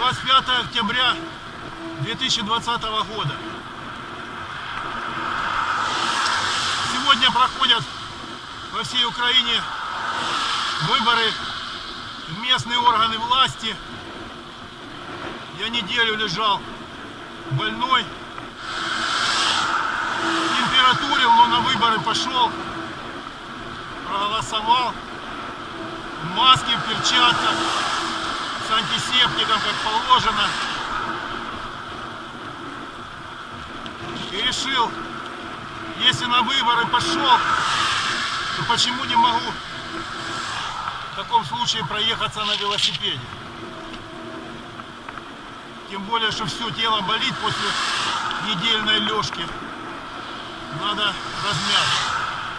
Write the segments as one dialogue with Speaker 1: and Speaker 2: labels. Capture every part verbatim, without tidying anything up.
Speaker 1: двадцать пятое октября две тысячи двадцатого года. Сегодня проходят во всей Украине выборы в местные органы власти. Я неделю лежал больной, температурил, но на выборы пошел, проголосовал, в маске, в перчатках, с антисептиком, как положено. И решил, если на выборы пошел, то почему не могу в таком случае проехаться на велосипеде? Тем более, что все тело болит после недельной лёжки. Надо размяться.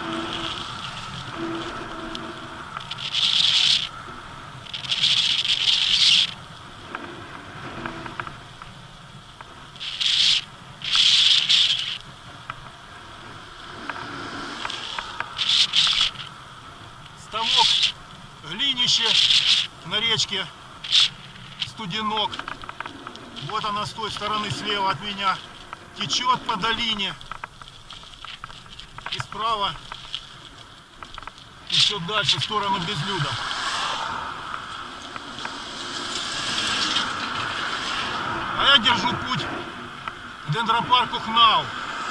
Speaker 1: Ставок, глинище на речке Студенок. Вот она с той стороны слева от меня течет по долине. И справа еще дальше в сторону Безлюда. А я держу путь к дендропарку Хнау.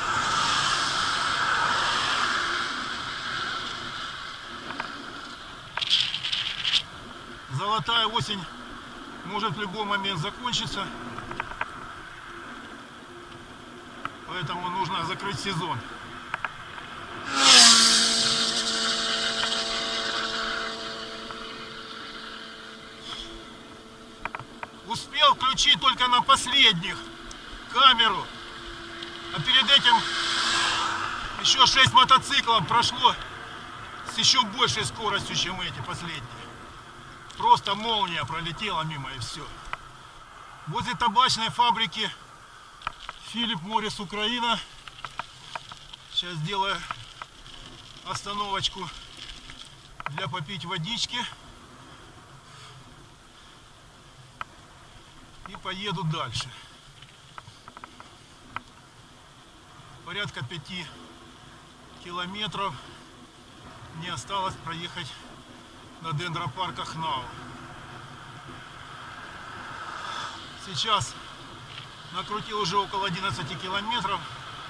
Speaker 1: Золотая осень может в любой момент закончиться. Поэтому нужно закрыть сезон. Успел включить только на последних камеру. А перед этим еще шесть мотоциклов прошло с еще большей скоростью, чем эти последние. Просто молния пролетела мимо и все. Возле табачной фабрики Филипп Моррис, Украина. Сейчас сделаю остановочку для попить водички. И поеду дальше. Порядка пяти километров мне осталось проехать до дендропарка Хнау. Сейчас накрутил уже около одиннадцати километров.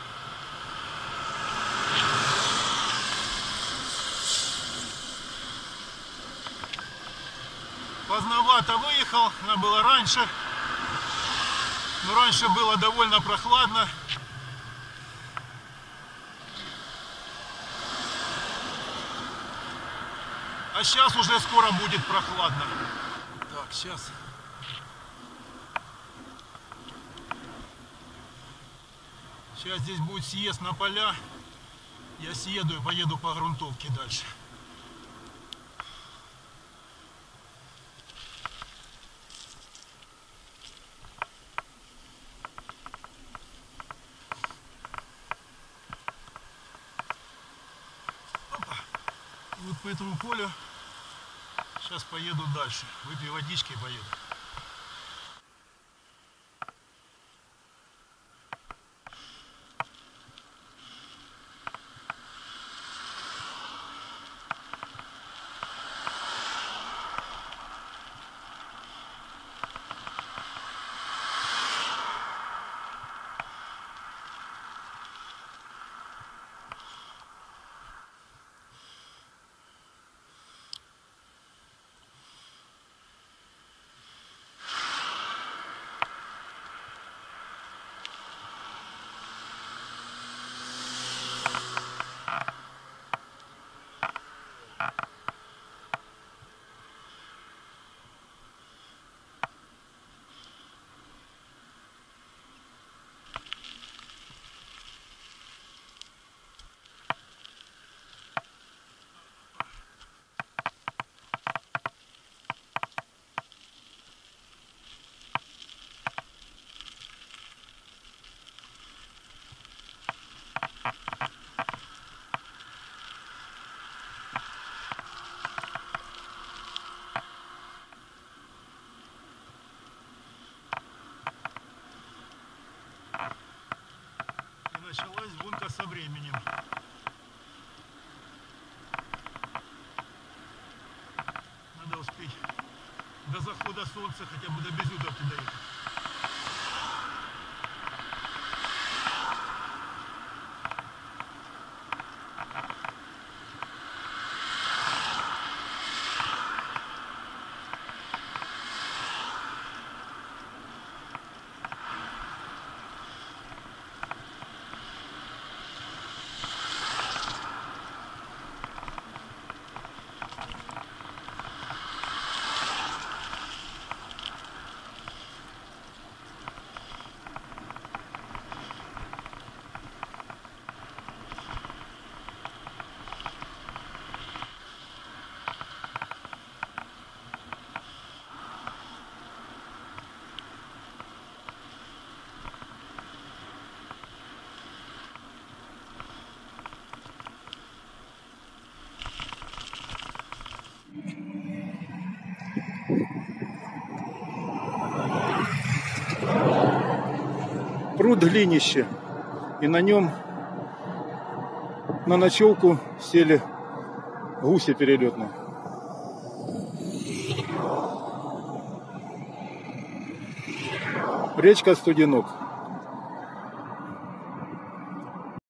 Speaker 1: Поздновато выехал, надо было раньше. Но раньше было довольно прохладно. А сейчас уже скоро будет прохладно. Так, сейчас. Сейчас здесь будет съезд на поля. Я съеду и поеду по грунтовке дальше. Опа. И вот по этому полю сейчас поеду дальше. Выпью водички и поеду. Началась гонка со временем. Надо успеть до захода солнца хотя бы до Безудовки доехать.
Speaker 2: Пруд Глинище, и на нем на ночевку сели гуси перелетные. Речка Студенок.